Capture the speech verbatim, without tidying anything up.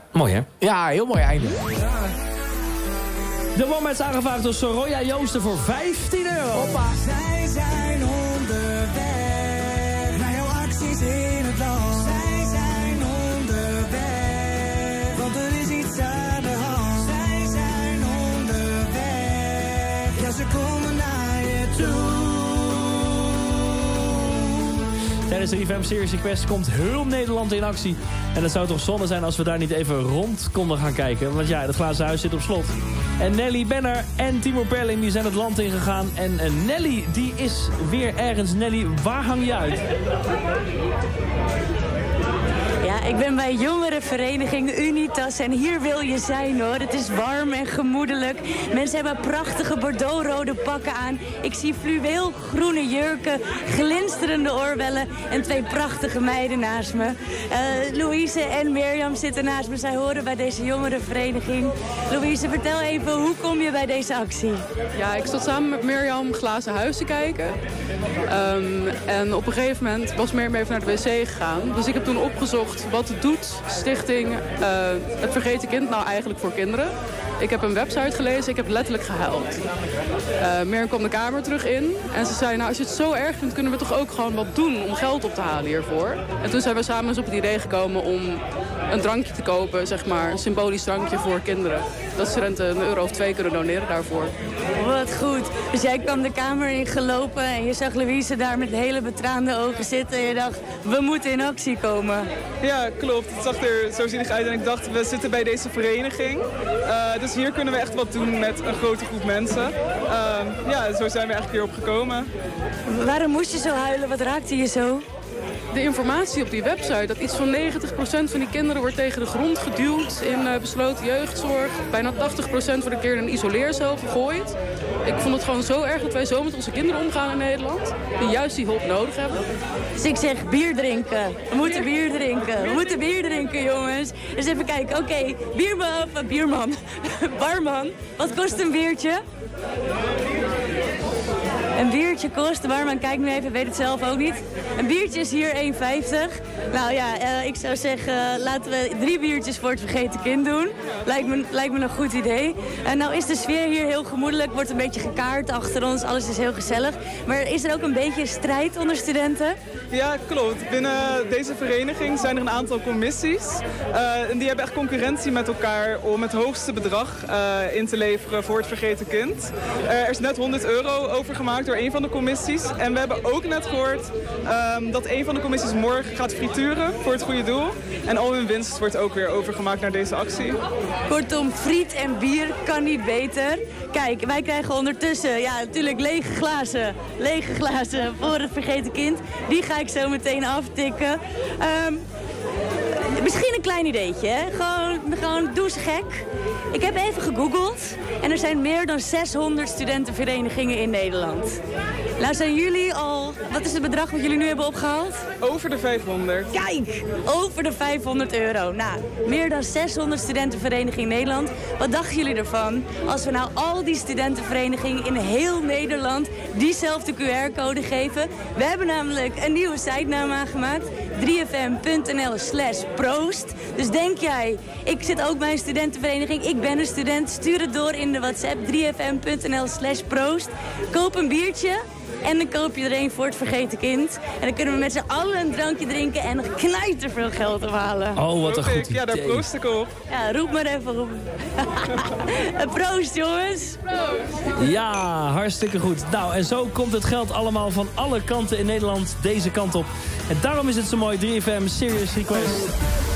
Mooi, hè? Ja, heel mooi einde. De Wombats is aangevraagd door Soraya Joosten voor vijftien euro. Hoppa. Zij zijn onderweg naar jouw acties in het land. Zij zijn onderweg, want er is iets aan de hand. Zij zijn onderweg, ja, ze komen naar je toe. Tijdens de drie F M Series Request komt heel Nederland in actie. En het zou toch zonde zijn als we daar niet even rond konden gaan kijken. Want ja, het glazen huis zit op slot. En Nelly Benner en Timo Perling die zijn het land ingegaan. En, en Nelly die is weer ergens. Nelly, waar hang je uit? Ja, ik ben bij jongerenvereniging Unitas en hier wil je zijn hoor. Het is warm en gemoedelijk. Mensen hebben prachtige bordeauxrode pakken aan. Ik zie fluweelgroene jurken, glinsterende oorbellen en twee prachtige meiden naast me. Uh, Louise en Mirjam zitten naast me. Zij horen bij deze jongerenvereniging. Louise, vertel even, hoe kom je bij deze actie? Ja, ik stond samen met Mirjam Glazen Huis te kijken. Um, en op een gegeven moment was Mirjam even naar de wc gegaan. Dus ik heb toen opgezocht wat doet Stichting uh, Het Vergeten Kind nou eigenlijk voor kinderen. Ik heb een website gelezen, ik heb letterlijk gehuild. Uh, Mirjam kwam de kamer terug in en ze zei, nou als je het zo erg vindt kunnen we toch ook gewoon wat doen om geld op te halen hiervoor. En toen zijn we samen eens op het idee gekomen om een drankje te kopen, zeg maar, een symbolisch drankje voor kinderen. Dat studenten een euro of twee kunnen doneren daarvoor. Wat goed. Dus jij kwam de kamer in gelopen en je zag Louise daar met hele betraande ogen zitten en je dacht, we moeten in actie komen. Ja, klopt. Het zag er zo zielig uit en ik dacht, we zitten bij deze vereniging. Uh, dus hier kunnen we echt wat doen met een grote groep mensen. Uh, ja, zo zijn we eigenlijk hierop gekomen. Waarom moest je zo huilen? Wat raakte je zo? De informatie op die website, dat iets van negentig procent van die kinderen wordt tegen de grond geduwd in uh, besloten jeugdzorg. Bijna tachtig procent wordt een keer in een isoleercel gegooid. Ik vond het gewoon zo erg dat wij zo met onze kinderen omgaan in Nederland. Die juist die hulp nodig hebben. Dus ik zeg bier drinken. We moeten bier drinken. We moeten bier drinken, jongens. Dus even kijken. Oké, okay, bierman, of bierman. Barman, wat kost een biertje? Een biertje kost, de barman kijkt nu even, weet het zelf ook niet. Een biertje is hier één vijftig. Nou ja, uh, ik zou zeggen, uh, laten we drie biertjes voor het vergeten kind doen. Lijkt me, lijkt me een goed idee. En uh, nou is de sfeer hier heel gemoedelijk, wordt een beetje gekaart achter ons, alles is heel gezellig. Maar is er ook een beetje strijd onder studenten? Ja, klopt. Binnen deze vereniging zijn er een aantal commissies. Uh, en die hebben echt concurrentie met elkaar om het hoogste bedrag uh, in te leveren voor het vergeten kind. Uh, er is net honderd euro overgemaakt door een van de commissies. En we hebben ook net gehoord um, dat een van de commissies morgen gaat frituren voor het goede doel. En al hun winst wordt ook weer overgemaakt naar deze actie. Kortom, friet en bier kan niet beter. Kijk, wij krijgen ondertussen, ja natuurlijk lege glazen. Lege glazen voor het vergeten kind. Die ga ik zo meteen aftikken. Um, misschien een klein ideetje, hè? Gewoon, gewoon doe eens gek. Ik heb even gegoogeld en er zijn meer dan zeshonderd studentenverenigingen in Nederland. Nou zijn jullie al, wat is het bedrag wat jullie nu hebben opgehaald? Over de vijfhonderd. Kijk, over de vijfhonderd euro. Nou, meer dan zeshonderd studentenverenigingen in Nederland. Wat dachten jullie ervan als we nou al die studentenverenigingen in heel Nederland diezelfde Q R-code geven? We hebben namelijk een nieuwe sitenaam aangemaakt. drie f m punt n l slash proost. Dus denk jij, ik zit ook bij een studentenvereniging, ik ben een student, stuur het door in de WhatsApp drie f m punt n l slash proost. Koop een biertje en dan koop je er een voor het vergeten kind. En dan kunnen we met z'n allen een drankje drinken en nog knijter veel geld ophalen. Oh, wat een goed idee. Ja, daar proost ik op. Ja, roep maar even op. Proost, jongens. Proost. Ja, hartstikke goed. Nou, en zo komt het geld allemaal van alle kanten in Nederland deze kant op. En daarom is het zo mooi, drie F M Serious Request.